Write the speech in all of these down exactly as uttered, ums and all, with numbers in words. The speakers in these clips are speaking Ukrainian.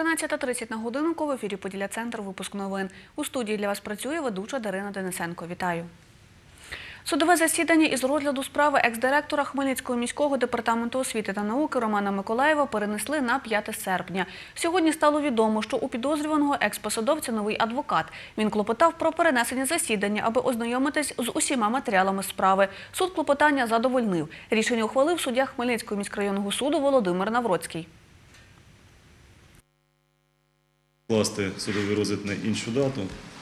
тринадцята тридцять на годинку в ефірі «Поділля-центр», випуск новин. У студії для вас працює ведуча Дарина Денисенко. Вітаю. Судове засідання із розгляду справи екс-директора Хмельницького міського департаменту освіти та науки Романа Миколаєва перенесли на п'яте серпня. Сьогодні стало відомо, що у підозрюваного екс-посадовця новий адвокат. Він клопотав про перенесення засідання, аби ознайомитись з усіма матеріалами справи. Суд клопотання задовольнив. Рішення ухвалив суддя Хмельницького міськрайонного суду Володимир Навроцький. Вкласти судовий розгляд на іншу дату.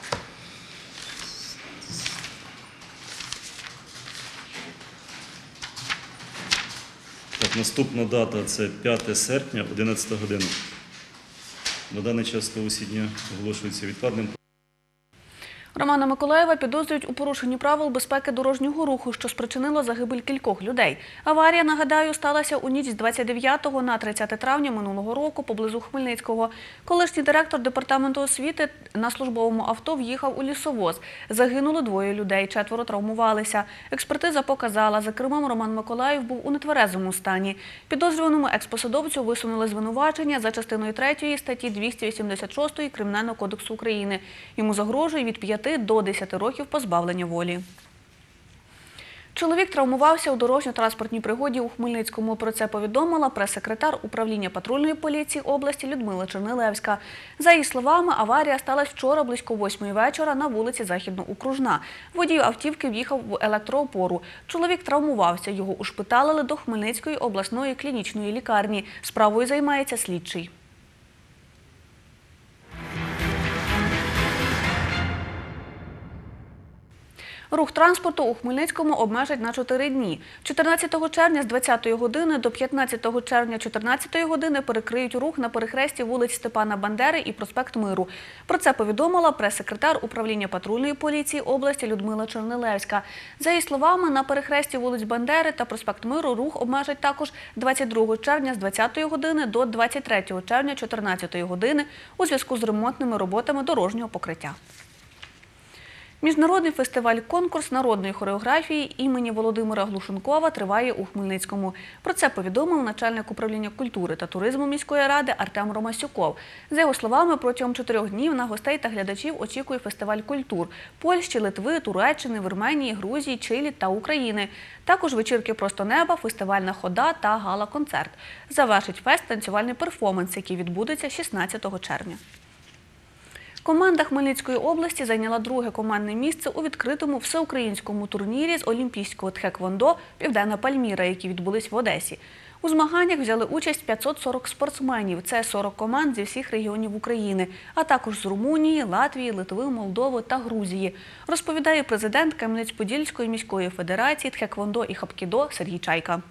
Так, наступна дата – це п'яте серпня, одинадцята година. На даний час судове засідання оголошується відкладним. Романа Миколаєва підозрюють у порушенні правил безпеки дорожнього руху, що спричинило загибель кількох людей. Аварія, нагадаю, сталася у ніч з двадцять дев'ятого на тридцяте травня минулого року поблизу Хмельницького. Колишній директор департаменту освіти на службовому авто в'їхав у лісовоз. Загинуло двоє людей, четверо травмувалися. Експертиза показала, за кермом Роман Миколаєв був у нетверезому стані. Підозрюваному експосадовцю висунули звинувачення за частиною третьої статті двісті вісімдесят шостої Кримінального кодексу України. Йому загрожує від п'яти до десяти років позбавлення волі. Чоловік травмувався у дорожньо-транспортній пригоді у Хмельницькому. Про це повідомила прес-секретар управління патрульної поліції області Людмила Чернилевська. За її словами, аварія сталася вчора близько восьмої вечора на вулиці Західно-Окружна. Водій автівки в'їхав в електроопору. Чоловік травмувався, його ушпиталили до Хмельницької обласної клінічної лікарні. Справою займається слідчий. Рух транспорту у Хмельницькому обмежать на чотири дні. чотирнадцятого червня з двадцятої години до п'ятнадцятого червня чотирнадцятої години перекриють рух на перехресті вулиць Степана Бандери і проспект Миру. Про це повідомила прес-секретар управління патрульної поліції області Людмила Чернилевська. За її словами, на перехресті вулиць Бандери та проспект Миру рух обмежать також двадцять другого червня з двадцятої години до двадцять третього червня чотирнадцятої години у зв'язку з ремонтними роботами дорожнього покриття. Міжнародний фестиваль-конкурс народної хореографії імені Володимира Глушенкова триває у Хмельницькому. Про це повідомив начальник управління культури та туризму міської ради Артем Ромасюков. За його словами, протягом чотирьох днів на гостей та глядачів очікує фестиваль культур – Польщі, Литви, Туреччини, Вірменії, Грузії, Чилі та України. Також вечірки «Просто неба», фестивальна хода та гала-концерт. Завершить фест танцювальний перформанс, який відбудеться шістнадцятого червня. Команда Хмельницької області зайняла друге командне місце у відкритому всеукраїнському турнірі з олімпійського тхеквондо «Південна Пальміра», які відбулись в Одесі. У змаганнях взяли участь п'ятсот сорок спортсменів. Це сорок команд зі всіх регіонів України, а також з Румунії, Латвії, Литви, Молдови та Грузії, розповідає президент Кам'янець-Подільської міської федерації тхеквондо і хапкідо Сергій Чайка.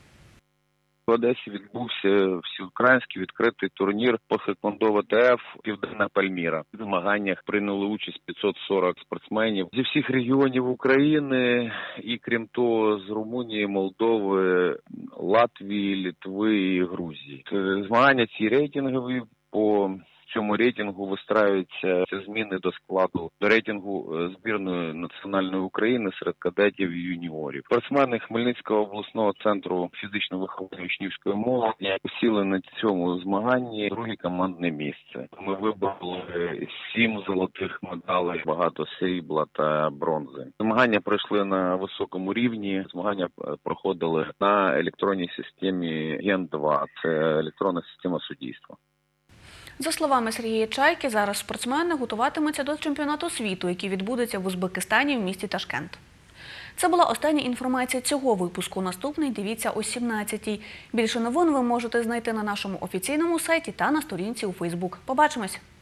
В Одесі відбувся всеукраїнський відкритий турнір по тхеквондо В Т Ф «Південна Пальміра». В змаганнях прийняли участь п'ятсот сорок спортсменів зі всіх регіонів України і, крім того, з Румунії, Молдови, Латвії, Литви і Грузії. Змагання ці рейтингові. По цьому рейтингу вистраюються зміни до складу, до рейтингу збірної національної України серед кадетів і юніорів. Спортсмени Хмельницького обласного центру фізичного виховання учнівської молоді посіли на цьому змаганні друге командне місце. Ми вибороли сім золотих медалей, багато срібла та бронзи. Змагання пройшли на високому рівні. Змагання проходили на електронній системі Ген два. Це електронна система суддівства. За словами Сергія Чайки, зараз спортсмени готуватимуться до чемпіонату світу, який відбудеться в Узбекистані в місті Ташкент. Це була остання інформація цього випуску. Наступний дивіться о сімнадцятій. Більше новин ви можете знайти на нашому офіційному сайті та на сторінці у Фейсбук. Побачимось!